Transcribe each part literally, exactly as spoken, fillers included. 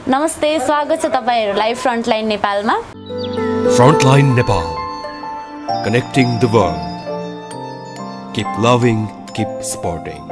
नमस्ते, स्वागत छ तपाईहरुलाई फ्रन्टलाइन नेपालमा। Frontline Nepal, connecting the world. Keep loving, keep supporting.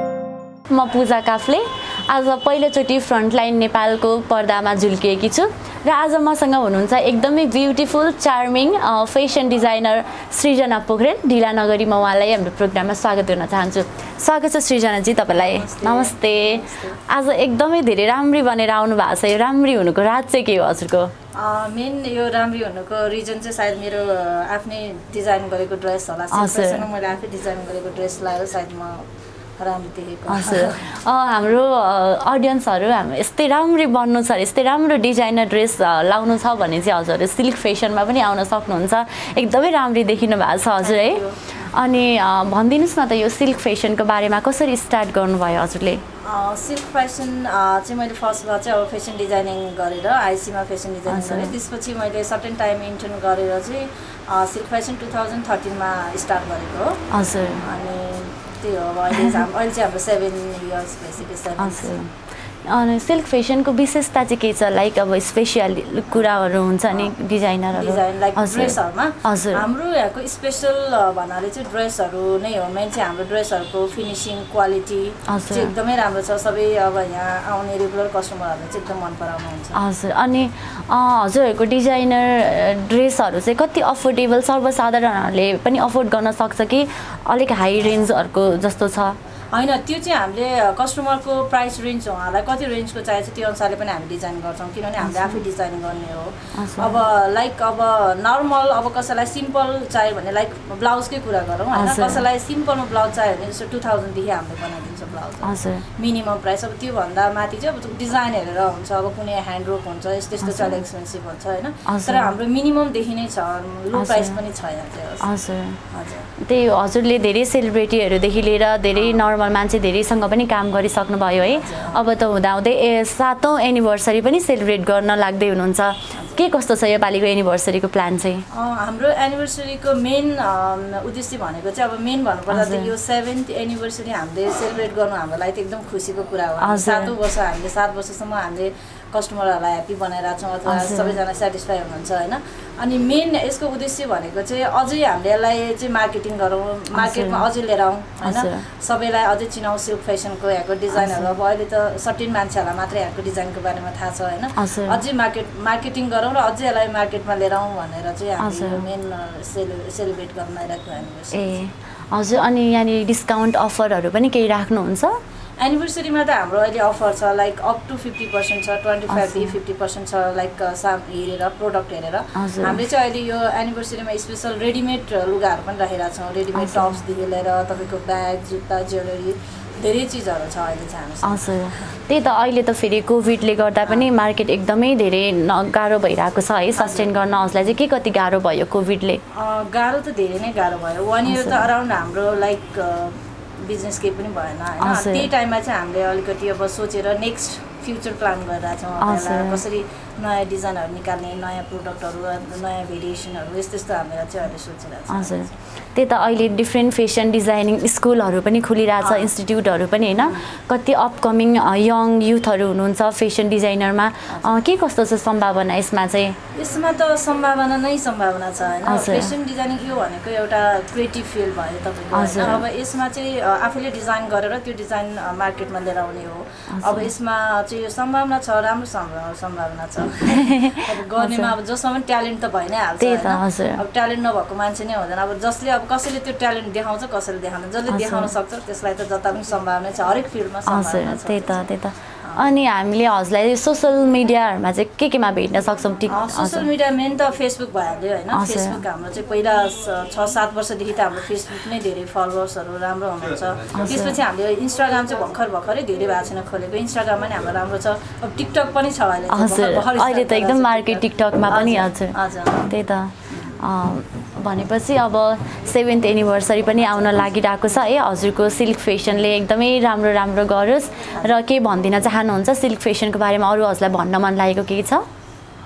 म पुजा काफले आज पहिलोचोटि फ्रन्टलाइन नेपालको पर्दामा झुल्किएकी छु र आज मसँग हुनुहुन्छ एकदमै beautiful charming fashion designer Srijana Pokharel. ढिला नगरी म उहाँलाई हाम्रो प्रोग्राममा स्वागत गर्न चाहन्छु। स्वागत छ सृजना जी तपाईलाई। नमस्ते। आज एकदमै धेरै राम्री बनेर आउनु भएको छ। यो राम्री हुनुको राज चाहिँ के हो हजुरको? मेन यो राम्री हुनुको रिजन चाहिँ सायद मेरो आफ्नै डिजाइन गरेको ड्रेस होला। सिम्पलसँग मैले आफै डिजाइन गरेको ड्रेस लाएर सायद म राम्रो देखेको। हजुर, हाम्रो अडियन्सहरू हाम्रो यस्तै राम्री बन्नु छ, यस्तै राम्रो डिजाइनर ड्रेस लाउनु छ भने चाहिँ हजुरले सिल्क फेसनमा पनि आउन सक्नुहुन्छ। एकदमै राम्री देखिनु भएको छ हजुर है। अनि भनिदिनुस् न त यो सिल्क फेसनको बारेमा कसरी स्टार्ट गर्नुभयो हजुरले? सिल्क फेसन चाहिँ मैले फर्स्टमा चाहिँ अब फेसन डिजाइनिङ गरेर आइसीमा फेसन डिजाइनिङ गरेँ। त्यसपछि मैले सर्टेन टाइम इन्टर्न गरेर चाहिँ सिल्क फेसन टु थाउजन्ड थर्टिनमा स्टार्ट गरेको हो। हजुर। अनि त्यही हो, अब अहिले चाहिँ अहिले चाहिँ हाम्रो सेभेन इयर्स भइसक्यो। हजुर। अनि सिल्क फेसनको विशेषता चाहिँ के छ? लाइक अब स्पेसियल कुराहरू हुन्छ नि डिजाइनरहरू डिजाइन लाइक ड्रेसहरूमा? हजुर। हाम्रो यहाँको स्पेसल भन्नाले चाहिँ ड्रेसहरू नै हो। मेन चाहिँ हाम्रो ड्रेसहरूको फिनिसिङ क्वालिटी चाहिँ एकदमै राम्रो छ। सबै अब यहाँ आउने रेगुलर कस्टमरहरूले चाहिँ एकदम मन पराउनुहुन्छ। हजुर। अनि हजुरहरूको डिजाइनर ड्रेसहरू चाहिँ कति अफोर्डेबल, सर्वसाधारणहरूले पनि अफोर्ड गर्न सक्छ कि अलिक हाई रेन्जहरूको जस्तो छ? होइन, त्यो चाहिँ हामीले कस्टमरको प्राइस रेन्ज उहाँलाई कति रेन्जको चाहिन्छ त्यो अनुसारले पनि हामी डिजाइन गर्छौँ, किनभने हामीले आफै डिजाइन गर्ने हो। अब लाइक अब नर्मल अब कसैलाई सिम्पल चाहियो भने लाइक ब्लाउजकै कुरा गरौँ होइन, कसैलाई सिम्पलमा ब्लाउज चाहियो भने जस्तो टु थाउजन्डदेखि हामीले बनाइदिन्छ ब्लाउज मिनिमम प्राइस। अब त्योभन्दा माथि चाहिँ अब डिजाइन हेरेर हुन्छ, अब कुनै ह्यान्डवर्क हुन्छ, यस्तो यस्तो चाहिँ अलिक एक्सपेन्सिभ हुन्छ होइन। तर हाम्रो मिनिममदेखि नै छ, लो प्राइस पनि छ यहाँ चाहिँ। हजुर हजुर। त्यही हो, हजुरले धेरै सेलिब्रेटीहरूदेखि लिएर धेरै नर्मल मान्छे धेरैसँग पनि काम गरिसक्नुभयो है। अब त हुँदाहुँदै ए सातौँ एनिभर्सरी पनि सेलिब्रेट गर्न लाग्दै हुनुहुन्छ। के कस्तो छ योपालिको एनिभर्सरीको प्लान चाहिँ? हाम्रो एनिभर्सरीको मेन उद्देश्य भनेको चाहिँ अब मेन भन्नुपर्दा चाहिँ यो सेभेन्थ एनिभर्सरी हामीले सेलिब्रेट गर्नु हाम्रो लागि त एकदम खुसीको कुरा हो। सातौँ वर्ष हामीले सात वर्षसम्म हामीले कस्टमरहरूलाई ह्याप्पी बनाइरहेको छौँ अथवा सबैजना सेटिस्फाई हुनुहुन्छ होइन। अनि मेन यसको उद्देश्य भनेको चाहिँ अझै हामीले यसलाई चाहिँ मार्केटिङ गरौँ, मार्केटमा अझै लिएर आउँ होइन, सबैलाई अझै चिनाउँ सिल्क फेसनको यहाँको डिजाइनहरू। अब अहिले त सर्टेन मान्छेहरूलाई मात्रै यहाँको डिजाइनको बारेमा थाहा छ होइन। अझै मार्केट मार्केटिङ गरौँ र अझै यसलाई मार्केटमा लिएर आउँ भनेर चाहिँ हामीले मेन सेलि सेलिब्रेट गर्न आइरहेको एनिभर्सरी। ए हजुर। अनि यहाँनिर डिस्काउन्ट अफरहरू पनि केही राख्नुहुन्छ? एनिभर्सरीमा त हाम्रो अहिले अफर छ like up to fifty percent छ, ट्वेन्टी फाइभदेखि फिफ्टी पर्सेन्ट छ लाइक साम हेरेर प्रोडक्ट हेरेर। हामीले चाहिँ अहिले यो एनिभर्सरीमा स्पेसल रेडिमेड लुगाहरू पनि राखिरहेको छौँ। रेडिमेड टप्सदेखि लिएर तपाईँको ब्याग, जुत्ता, ज्वेलरी धेरै चिजहरू छ अहिले चाहिँ हामी। हजुर। त्यही त अहिले त फेरि कोभिडले गर्दा पनि मार्केट एकदमै धेरै गाह्रो भइरहेको छ है सस्टेन गर्न। हजुरलाई चाहिँ के कति गाह्रो भयो कोभिडले? गाह्रो त धेरै नै गाह्रो भयो। वान इयर त अराउन्ड हाम्रो लाइक बिजनेस केही पनि भएन होइन। त्यही टाइममा चाहिँ हामीले अलिकति अब सोचेर नेक्स्ट फ्युचर प्लान गरिरहेको छौँ, कसरी नयाँ डिजाइनहरू निकाल्ने, नयाँ प्रोडक्टहरू, नयाँ भेरिएसनहरू यस्तो यस्तो हामीले चाहिँ अहिले सोचिरहेको छौँ। हजुर। त्यही त अहिले डिफ्रेन्ट फेसन डिजाइनिङ स्कुलहरू पनि खुलिरहेछ, इन्स्टिट्युटहरू पनि होइन। कति अपकमिङ यङ युथहरू हुनुहुन्छ फेसन डिजाइनरमा, के कस्तो छ सम्भावना यसमा चाहिँ? यसमा त सम्भावना नै सम्भावना छ होइन। फेसन डिजाइनिङ यो भनेको एउटा क्रिएटिभ फिल्ड भयो तपाईँको होइन। अब यसमा चाहिँ आफूले डिजाइन गरेर त्यो डिजाइन मार्केटमा लिएर आउने हो। अब यसमा चाहिँ यो सम्भावना छ, राम्रो सम्भावना छ। अब गर्नेमा अब जसमा पनि ट्यालेन्ट त भइ नै हाल्छ होइन। अब ट्यालेन्ट नभएको मान्छे नै हुँदैन। अब जसले अब कसैले त्यो ट्यालेन्ट देखाउँछ, कसैले देखाउँदैन, जसले देखाउन सक्छ त्यसलाई त जता पनि सम्भावना छ, हरेक फिल्डमा सम्भावना छ। त्यही त त्यही त। अनि हामीले हजुरलाई सोसल मिडियाहरूमा चाहिँ के केमा भेट्न सक्छौँ? टिक सोसल मिडिया मेन त फेसबुक भइहाल्यो होइन। फेसबुक हाम्रो चाहिँ पहिला छ सात वर्षदेखि त हाम्रो फेसबुक नै धेरै फलोवर्सहरू राम्रो हुनुहुन्छ। त्यसपछि हामीले इन्स्टाग्राम चाहिँ भर्खर भर्खरै धेरै भएको छैन खोलेको। इन्स्टाग्राममा नि हाम्रो राम्रो छ। अब टिकटक पनि छ अहिले। हजुर, अहिले त एकदम मार्केट टिकटकमा पनि। हजुर हजुर। त्यही त भनेपछि अब सेभेन्थ एनिभर्सरी पनि आउन लागिरहेको छ है। हजुरको सिल्क फेसनले एकदमै राम्रो राम्रो गरोस्। र के भनिदिन चाहनुहुन्छ सिल्क फेसनको बारेमा? अरू हजुरलाई भन्न मन लागेको केही छ?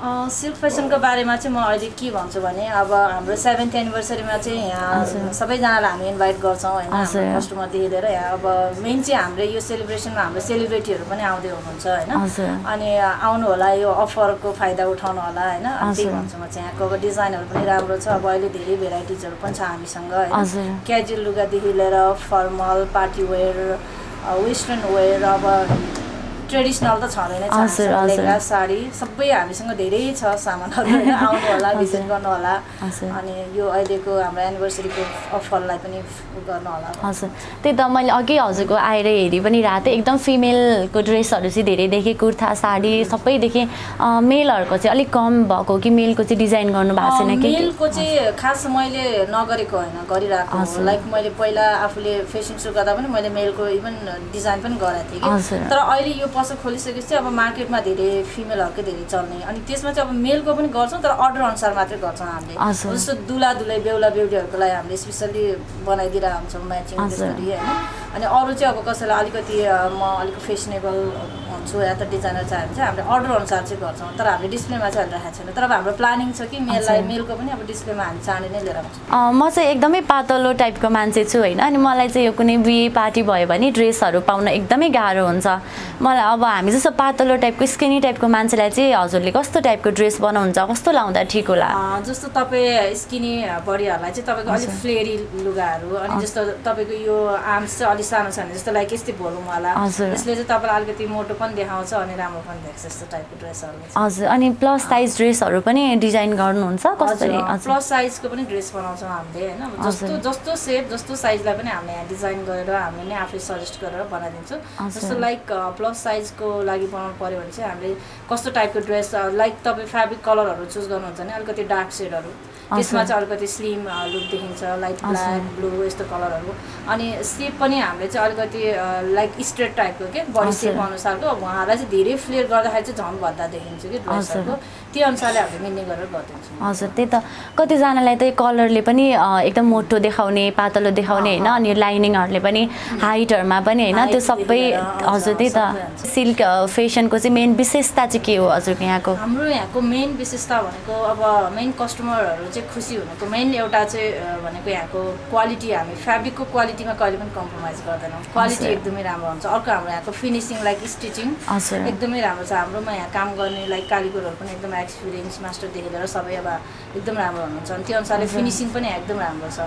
सिल्क फेसनको बारेमा चाहिँ म अहिले के भन्छु भने अब हाम्रो सेभेन्थ एनिभर्सरीमा चाहिँ यहाँ सबैजनालाई हामी इन्भाइट गर्छौँ होइन हाम्रो कस्टमरदेखि लिएर यहाँ अब मेन चाहिँ हाम्रो यो सेलिब्रेसनमा हाम्रो सेलिब्रेटीहरू पनि आउँदै हुनुहुन्छ होइन अनि आउनु होला यो अफरको फाइदा उठाउनु होला होइन त्यही भन्छु म चाहिँ यहाँको अब डिजाइनहरू पनि राम्रो छ अब अहिले धेरै भेराइटिजहरू पनि छ हामीसँग होइन क्याजुअल लुगादेखि लिएर formal party wear western wear अब ट्रेडिसनल त छँदैन लेहेङ्गा साडी सबै हामीसँग धेरै छ सामानहरू होइन आउनु होला भिजिट गर्नु होला अनि यो अहिलेको हाम्रो एनिभर्सरीको अफरलाई पनि गर्नु होला हजुर त्यही त मैले अघि हजुरको आएर हेरि पनि रहेको थिएँ एकदम फिमेलको ड्रेसहरू चाहिँ धेरै देखेँ कुर्ता साडी सबै देखेँ मेलहरूको चाहिँ अलिक कम भएको कि मेलको चाहिँ डिजाइन गर्नु भएको छैन कि मेलको चाहिँ खास मैले नगरेको होइन गरिरहेको लाइक मैले पहिला आफूले फेसन सो गर्दा पनि मैले मेलको इभन डिजाइन पनि गरेको थिएँ कि तर अहिले यो पसल खोलिसकेपछि अब मार्केटमा धेरै फिमेलहरूकै धेरै चल्ने अनि त्यसमा चाहिँ अब मेलको पनि गर्छौँ तर अर्डर अनुसार मात्रै गर्छौँ हामीले जस्तो दुला दुलै बेहुला बेहुलीहरूको लागि हामीले स्पेसल्ली बनाइदिरहेको हुन्छौँ म्याचिङ त्यसरी होइन अनि अरू चाहिँ अब कसैलाई अलिकति म अलिक फेसनेबल हुन्छु या त डिजाइनर चाह्यो भने चाहिँ हामीले अर्डर अनुसार चाहिँ गर्छौँ तर हामीले डिस्प्लेमा चाहिँ अहिले राखेको छैन तर अब हाम्रो प्लानिङ छ कि मेललाई मेलको पनि अब डिस्प्लेमा हामी चाँडै नै लिएर आउँछौँ म चाहिँ एकदमै पातलो टाइपको मान्छे छु होइन अनि मलाई चाहिँ यो कुनै बिहे पार्टी भयो भने ड्रेसहरू पाउन एकदमै गाह्रो हुन्छ मलाई अब हामी जस्तो पातलो टाइपको स्किनी टाइपको मान्छेलाई चाहिँ हजुरले कस्तो टाइपको ड्रेस बनाउनुहुन्छ कस्तो लाउँदा ठिक होला जस्तो तपाईँ स्किनी बडीहरूलाई चाहिँ तपाईँको अलिक फ्लेरी लुगाहरू अनि जस्तो तपाईँको यो आर्म्स चाहिँ अलिक सानो छ भने जस्तो लाइक यस्तै भोलुमवाला यसले चाहिँ तपाईँलाई अलिकति मोटो पनि देखाउँछ अनि राम्रो पनि देख्छ यस्तो टाइपको ड्रेसहरू हजुर अनि प्लस साइज ड्रेसहरू पनि डिजाइन गर्नुहुन्छ कसरी प्लस साइजको पनि ड्रेस बनाउँछौँ हामीले होइन जस्तो जस्तो सेप जस्तो साइजलाई पनि हामीले यहाँ डिजाइन गरेर हामीले नै आफै सजेस्ट गरेर बनाइदिन्छौँ जस्तो लाइक प्लस साइजको लागि बनाउनु पऱ्यो भने चाहिँ हामीले कस्तो टाइपको ड्रेस लाइक तपाईँ फेब्रिक कलरहरू चुज गर्नुहुन्छ भने अलिकति डार्क सेडहरू त्यसमा चाहिँ अलिकति स्लिम लुक देखिन्छ लाइट ब्ल्याक ब्लू यस्तो कलरहरू अनि सेप पनि हामीले चाहिँ अलिकति लाइक स्ट्रेट टाइपको के बडी सेप अनुसारको उहाँहरूलाई चाहिँ धेरै फ्लेयर गर्दाखेरि चाहिँ झन् भद्दा देखिन्छ कि ड्रेसहरूको त्यो अनुसारले हामीले मिल्ने गरेर गरिदिन्छौँ हजुर त्यही त कतिजनालाई त कलरले पनि एकदम मोटो देखाउने पातलो देखाउने होइन अनि लाइनिङहरूले पनि हाइटहरूमा पनि होइन त्यो सबै हजुर त्यही त सिल्क फेसनको चाहिँ मेन विशेषता चाहिँ के हो हजुरको यहाँको हाम्रो यहाँको मेन विशेषता भनेको अब मेन कस्टमरहरू चाहिँ खुसी हुनुको मेन एउटा चाहिँ भनेको यहाँको क्वालिटी हामी फेब्रिकको क्वालिटीमा कहिले पनि कम्प्रोमाइज गर्दैनौँ क्वालिटी एकदमै राम्रो हुन्छ अर्को हाम्रो यहाँको फिनिसिङ लाइक स्टिचिङ एकदमै राम्रो छ हाम्रोमा यहाँ काम गर्ने लाइक कालीगरहरू पनि एकदम एक्सपिरियन्स मास्टरदेखि लिएर सबै अब एकदम राम्रो हुनुहुन्छ अनि त्यो अनुसारले फिनिसिङ पनि एकदम राम्रो छ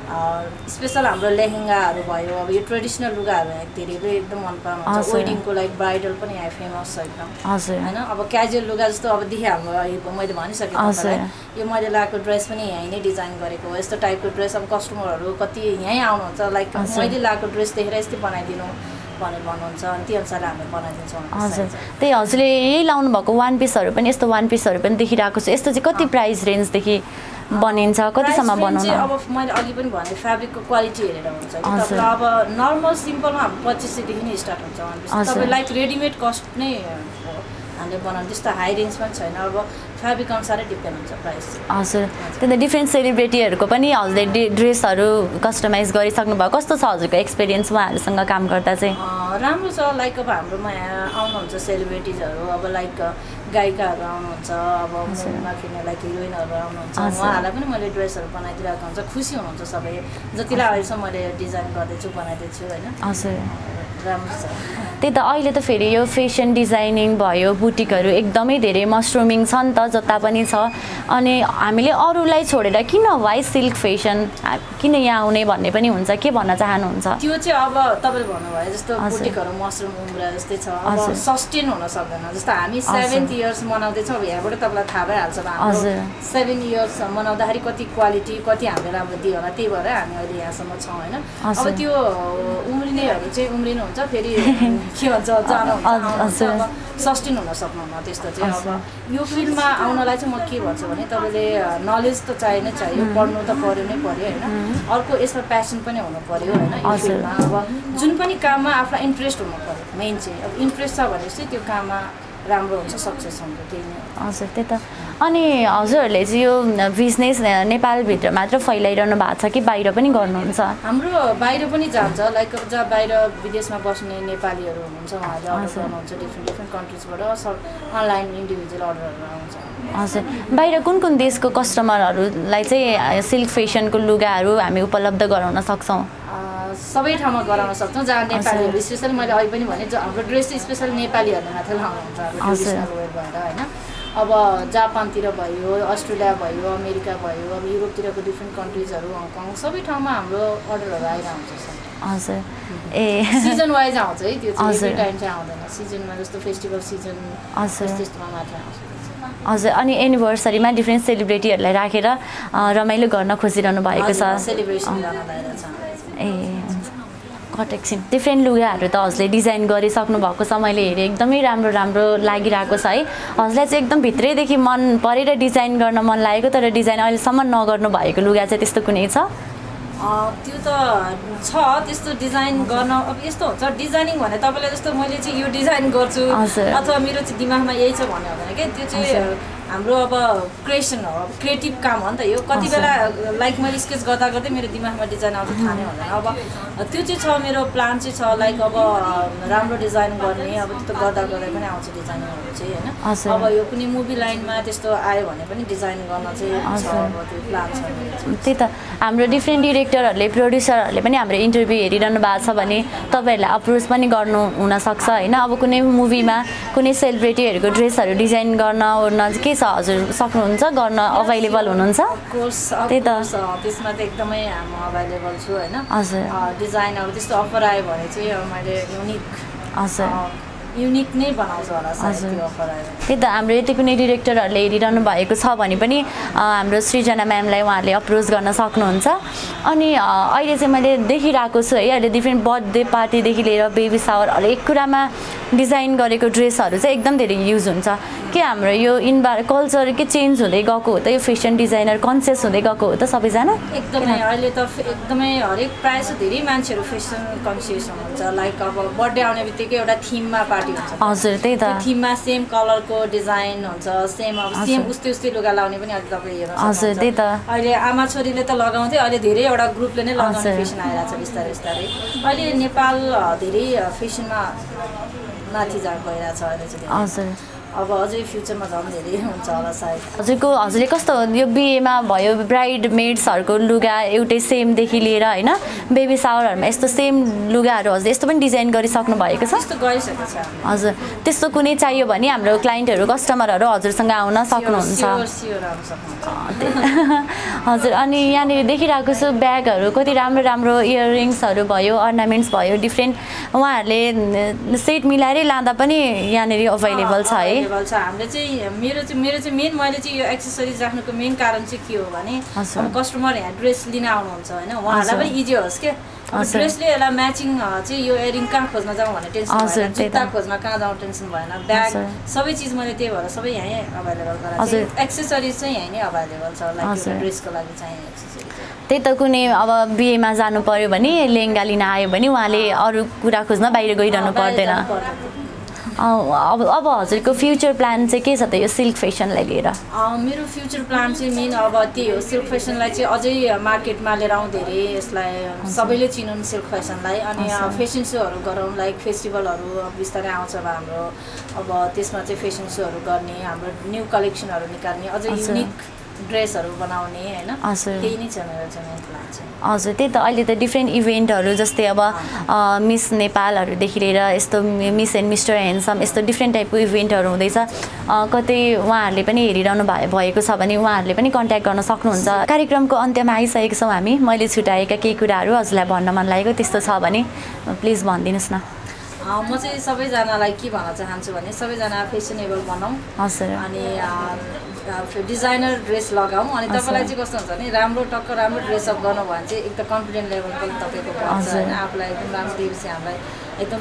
स्पेसल हाम्रो लेहेङ्गाहरू भयो अब यो ट्रेडिसनल लुगाहरू धेरैले एकदम मन पराउनुहुन्छ वेडिङको लाइक ब्राइडल पनि यहाँ फेमस छ एकदम होइन अब क्याजुअल लुगा जस्तो अब देखि हाम्रो मैले भनिसकेँ यो मैले लगाएको ड्रेस पनि यहीँ नै डिजाइन गरेको हो यस्तो टाइपको ड्रेस अब कस्टमरहरू कति यहीँ आउनुहुन्छ लाइक मैले लगाएको ड्रेस देखेर यस्तै बनाइदिनु भनेर भन्नुहुन्छ अनि त्यो अनुसार हामीले बनाइदिन्छौँ हजुर त्यही हजुरले यही लाउनु भएको वान पिसहरू पनि यस्तो वान पिसहरू पनि देखिरहेको छु यस्तो चाहिँ कति प्राइस रेन्जदेखि बनिन्छ कतिसम्म बनाउनु अब मैले अघि पनि भने फेब्रिकको क्वालिटी हेरेर हुन्छ कि अब नर्मल सिम्पलमा हाम्रो पच्चिस सयदेखि नै स्टार्ट हुन्छ वान पिस तपाईँ लाइक रेडिमेड कस्ट नै हामीले बनाउनु त्यस्तो हाई रेन्ज पनि छैन अब फेब्रिक अनुसारै डिपेन्ड हुन्छ प्राइस हजुर त्यही त डिफ्रेन्ट सेलिब्रेटीहरूको पनि हजुरले ड्रेसहरू कस्टमाइज गरिसक्नु भयो कस्तो छ हजुरको एक्सपिरियन्स उहाँहरूसँग काम गर्दा चाहिँ राम्रो छ लाइक अब हाम्रोमा यहाँ आउनुहुन्छ सेलिब्रेटिजहरू अब लाइक गायिकाहरू आउनुहुन्छ अब मुभीमा खेल्ने लाइक हिरोइनहरू आउनुहुन्छ उहाँहरूलाई पनि मैले ड्रेसहरू बनाइदिरहेको हुन्छ खुसी हुनुहुन्छ सबै जतिलाई अहिलेसम्म मैले डिजाइन गर्दैछु बनाइदिन्छु होइन हजुर राम्रो छ त्यही त अहिले त फेरि यो फेसन डिजाइनिङ भयो बुटिकहरू एकदमै धेरै मस्रुमिङ छ नि त जता पनि छ अनि हामीले अरूलाई छोडेर किन वाइ सिल्क फेसन किन यहाँ आउने भन्ने पनि हुन्छ के भन्न चाहनुहुन्छ त्यो चाहिँ अब तपाईँले भन्नुभयो जस्तो बुटिकहरू मसरुम उम्रा जस्तै छ अब सस्टेन हुन सक्दैन जस्तो हामी सेभेन्थ इयर्स मनाउँदैछौँ अब यहाँबाट तपाईँलाई थाहा भइहाल्छ हाम्रो सेभेन इयर्स मनाउँदाखेरि कति क्वालिटी कति हामीले राम्रो दियो होला त्यही भएर हामी अहिले यहाँसम्म छौँ होइन अब त्यो उम्रिनेहरू चाहिँ उम्रिनु हुन्छ फेरि के भन्छ जानुहुन्छ अब सस्टेन हुन सक्नुहुन्न त्यस्तो चाहिँ अब यो फिल्डमा आउनलाई चाहिँ म के भन्छु भने तपाईँले नलेज त चाहिए नै चाहियो पढ्नु त पऱ्यो नै पऱ्यो होइन अर्को यसमा प्यासन पनि हुनु पऱ्यो होइन यो फिल्डमा अब जुन पनि काममा आफूलाई इन्ट्रेस्ट हुनु पऱ्यो मेन चाहिँ अब इन्ट्रेस्ट छ भने चाहिँ त्यो काममा राम्रो हुन्छ सक्सेस हुन्छ त्यही नै हजुर त्यही त अनि हजुरहरूले चाहिँ यो बिजनेस नेपालभित्र मात्र फैलाइरहनु भएको छ कि बाहिर पनि गर्नुहुन्छ हाम्रो बाहिर पनि जान्छ लाइक जहाँ बाहिर विदेशमा बस्ने नेपालीहरू हुनुहुन्छ उहाँहरूले अर्डर गर्नुहुन्छ डिफ्रेन्ट डिफ्रेन्ट कन्ट्रिजबाट अनलाइन इन्डिभिजुअल अर्डरहरू आउँछ हजुर बाहिर कुन कुन देशको कस्टमरहरूलाई चाहिँ सिल्क फेसनको लुगाहरू हामी उपलब्ध गराउन सक्छौँ सबै ठाउँमा गराउन सक्छौँ जहाँ नेपालीहरू स्पेसली मैले अहिले पनि भने हाम्रो ड्रेस चाहिँ स्पेसली नेपालीहरूले मात्रै लाउनुहुन्छ ट्रेडिसनल वेयर भएर होइन अब जापानतिर भयो अस्ट्रेलिया भयो अमेरिका भयो अब युरोपतिरको डिफ्रेन्ट कन्ट्रिजहरू हङकङ सबै ठाउँमा हाम्रो अर्डरहरू आइरहन्छ हजुर ए सिजन वाइज आउँछ है त्यो चाहिँ एभ्री टाइम चाहिँ आउँदैन सिजनमा जस्तो फेस्टिभल सिजन त्यस्तोमा मात्रै आउँछ हजुर अनि एनिभर्सरीमा डिफ्रेन्ट सेलिब्रिटीहरूलाई राखेर रमाइलो गर्न खोजिरहनु भएको छ सेलिब्रेसन गर्न लागिरहेछ ए कट एकछिन डिफ्रेन्ट लुगाहरू त हजुरले डिजाइन गरिसक्नु भएको छ मैले हेरेँ एकदमै राम्रो राम्रो लागिरहेको छ है हजुरलाई चाहिँ एकदम भित्रैदेखि मन परेर डिजाइन गर्न मन लागेको तर डिजाइन अहिलेसम्म नगर्नु भएको लुगा चाहिँ त्यस्तो कुनै छ त्यो त छ त्यस्तो डिजाइन गर्न अब यस्तो हुन्छ डिजाइनिङ भने तपाईँलाई जस्तो मैले चाहिँ यो डिजाइन गर्छु अथवा मेरो चाहिँ दिमागमा यही छ भन्ने हुँदैन क्या त्यो चाहिँ हाम्रो अब क्रिएसन हो अब क्रिएटिभ काम हो नि त यो कति बेला लाइक मैले स्केच गर्दा गर्दै मेरो दिमागमा डिजाइन आउँछ थाहा नै हुँदैन अब त्यो चाहिँ छ मेरो प्लान चाहिँ छ लाइक अब राम्रो डिजाइन गर्ने अब त्यो गर्दा गर्दै पनि आउँछ डिजाइनहरू चाहिँ होइन अब यो कुनै मुभी लाइनमा त्यस्तो आयो भने पनि डिजाइन गर्न चाहिँ छ अब त्यो प्लान छ त्यही त हाम्रो डिफ्रेन्ट डिरेक्टरहरूले प्रोड्युसरहरूले पनि हाम्रो इन्टरभ्यू हेरिरहनु भएको छ भने तपाईँहरूलाई अप्रोच पनि गर्नु हुनसक्छ होइन अब कुनै मुभीमा कुनै सेलिब्रिटीहरूको ड्रेसहरू डिजाइन गर्न ओर्न के छ हजुर सक्नुहुन्छ गर्न अभाइलेबल हुनुहुन्छ त्यही त त्यसमा त एकदमै म अभाइलेबल छु होइन हजुर डिजाइन अब त्यस्तो अफर आयो भने चाहिँ मैले युनिक हजुर युनिक नै बनाउँछ होला त्यो अफर आयो त्यही त हाम्रो यति कुनै डिरेक्टरहरूले हेरिरहनु भएको छ भने पनि हाम्रो सृजना म्यामलाई उहाँहरूले अप्रोच गर्न सक्नुहुन्छ अनि अहिले चाहिँ मैले देखिरहेको छु है अहिले डिफ्रेन्ट बर्थडे पार्टीदेखि लिएर बेबी सावर हरेक कुरामा डिजाइन गरेको ड्रेसहरू चाहिँ एकदम धेरै युज हुन्छ के हाम्रो यो इन्भा कल्चर के चेन्ज हुँदै गएको हो त यो फेसन डिजाइनर कन्सियस हुँदै गएको हो त सबैजना एकदमै अहिले त एकदमै हरेक प्रायः जस्तो धेरै मान्छेहरू फेसन कन्सियस हुनुहुन्छ लाइक अब बर्थडे आउने बित्तिकै एउटा थिममा पार्टी हुन्छ हजुर त्यही त थिममा सेम कलरको डिजाइन हुन्छ सेम अब सेम उस्तै उस्तै लुगा लाउने पनि अहिले तपाईँ हेर्नु हजुर त्यही त अहिले आमा छोरीले त लगाउँथे अहिले धेरै एउटा ग्रुपले नै लगाउने फेसन आइरहेको छ बिस्तारै बिस्तारै अहिले नेपाल धेरै फेसनमा माथि जा गइरहेको छ अहिले चाहिँ हजुर अब अझै फ्युचरमा झन् धेरै हुन्छ होला सायद हजुरको हजुरले कस्तो यो बिहेमा भयो ब्राइड मेड्सहरूको लुगा एउटै सेमदेखि लिएर होइन बेबी सावरहरूमा यस्तो सेम लुगाहरू हजुर यस्तो पनि डिजाइन गरिसक्नु भएको छ त्यस्तो गरिसकेको छ हजुर त्यस्तो कुनै चाहियो भने हाम्रो क्लाइन्टहरू कस्टमरहरू हजुरसँग आउन सक्नुहुन्छ हजुर अनि यहाँनिर देखिरहेको छु ब्यागहरू कति राम्रो राम्रो इयररिङ्सहरू भयो अर्नामेन्ट्स भयो डिफ्रेन्ट उहाँहरूले सेट मिलाएरै लाँदा पनि यहाँनिर अभाइलेबल छ है छ हामीले चाहिँ मेरो चाहिँ मेरो चाहिँ मेन मैले चाहिँ यो एक्सेसरिज राख्नुको मेन कारण चाहिँ के हो भने अब कस्टमर यहाँ ड्रेस लिन आउनुहुन्छ होइन उहाँहरूलाई पनि इजी होस् क्या ड्रेसले यसलाई म्याचिङ चाहिँ यो इयरिङ कहाँ खोज्न जाउँ भन्ने टेन्सन भएन जुत्ता खोज्न कहाँ जाउँ टेन्सन भएन ब्याग सबै चिज मैले त्यही भएर सबै यहीँ अभाइलेबल गराएको एक्सेसरिज चाहिँ यहीँ नै अभाइलेबल छ लाइक ड्रेसको लागि चाहिँ एक्सेसरिज त्यही त कुनै अब बिहेमा जानु पर्यो भने लेहेङ्गा लिन आयो भने उहाँले अरू कुरा खोज्न बाहिर गइरहनु पर्दैन अब अब हजुरको फ्युचर प्लान चाहिँ के छ त यो सिल्क फेसनलाई लिएर मेरो फ्युचर प्लान चाहिँ मेन अब त्यही हो सिल्क फेसनलाई चाहिँ अझै मार्केटमा लिएर आउँ धेरै यसलाई सबैले चिनुन् सिल्क फेसनलाई अनि फेसन सोहरू गरौँ लाइक फेस्टिभलहरू बिस्तारै आउँछ अब हाम्रो अब त्यसमा चाहिँ फेसन सोहरू गर्ने हाम्रो न्यू कलेक्सनहरू निकाल्ने अझै युनिक ड्रेसहरू बनाउने होइन त्यही नै छ मेरो चाहिँ मेन प्लान चाहिँ हजुर त्यही त अहिले त डिफ्रेन्ट इभेन्टहरू जस्तै अब मिस नेपालहरूदेखि लिएर यस्तो मिस एन्ड मिस्टर ह्यान्डसम यस्तो डिफ्रेन्ट टाइपको इभेन्टहरू हुँदैछ कतै उहाँहरूले पनि हेरिरहनु भएको छ भने उहाँहरूले पनि कन्ट्याक्ट गर्न सक्नुहुन्छ कार्यक्रमको अन्त्यमा आइसकेको छौँ हामी मैले छुट्याएका केही कुराहरू हजुरलाई भन्न मन लागेको त्यस्तो छ भने प्लिज भनिदिनुहोस् न म चाहिँ सबैजनालाई के भन्न चाहन्छु भने सबैजना फेसनेबल बनाऊँ हजुर अनि डिजाइनर ड्रेस लगाऊँ अनि तपाईँलाई चाहिँ कस्तो हुन्छ भने राम्रो टक्क राम्रो ड्रेसअप गर्नु भने चाहिँ एकदम कन्फिडेन्ट लेभल पनि तपाईँको बढ्छ होइन आफूलाई एकदम राम्रो देखेपछि हामीलाई एकदम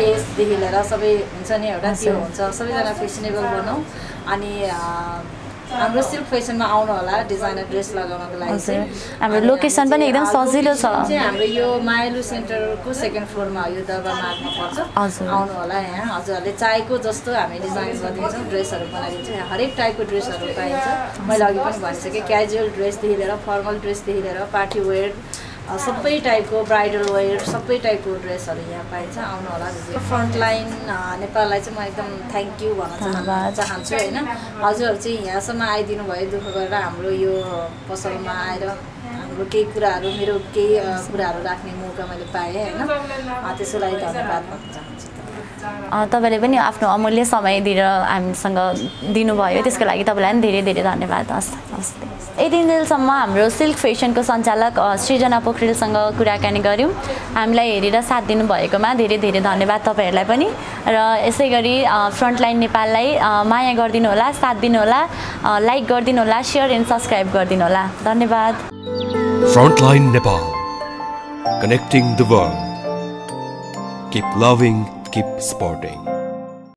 फ्रेसदेखि लिएर सबै हुन्छ नि एउटा त्यो हुन्छ सबैजना फेसनेबल बनाऊँ अनि हाम्रो सिल्क फेसनमा आउनु होला डिजाइनर ड्रेस लगाउनको लागि चाहिँ हाम्रो लोकेसन पनि एकदम सजिलो छ चाहिँ हाम्रो यो मायालु सेन्टरको सेकेन्ड फ्लोरमा यो दरबार मार्गमा पर्छ आउनु होला यहाँ हजुरहरूले चाहेको जस्तो हामी डिजाइन गरिदिन्छौँ ड्रेसहरू बनाइदिन्छौँ यहाँ हरेक टाइपको ड्रेसहरू पाइन्छ मैले अघि पनि भनिसकेँ क्याजुअल ड्रेसदेखि लिएर फर्मल ड्रेसदेखि लिएर पार्टी वेयर सबै टाइपको ब्राइडल वेयर सबै टाइपको ड्रेसहरू यहाँ पाइन्छ आउनु होला फ्रन्टलाइन नेपाललाई चाहिँ म एकदम थ्याङ्क यू भन्न चाहन्छु होइन हजुरहरू चाहिँ यहाँसम्म आइदिनु भयो दुःख गरेर हाम्रो यो पसलमा आएर हाम्रो केही कुराहरू मेरो केही कुराहरू राख्ने मौका मैले पाएँ होइन त्यसको लागि धन्यवाद भन्न चाहन्छु तपाईँले पनि आफ्नो अमूल्य समय दिएर हामीसँग दिनुभयो त्यसको लागि तपाईँलाई पनि धेरै धेरै धन्यवाद हस् हस् यति दिनसम्म हाम्रो सिल्क फेसनको सञ्चालक सृजना पोखरेलसँग कुराकानी गऱ्यौँ हामीलाई हेरेर साथ दिनुभएकोमा धेरै धेरै धन्यवाद तपाईँहरूलाई पनि र यसै गरी फ्रन्टलाइन नेपाललाई माया गरिदिनु होला साथ दिनुहोला लाइक गरिदिनु होला सेयर एन्ड सब्सक्राइब गरिदिनु होला धन्यवाद Frontline Nepal, connecting the world. Keep loving, keep sporting.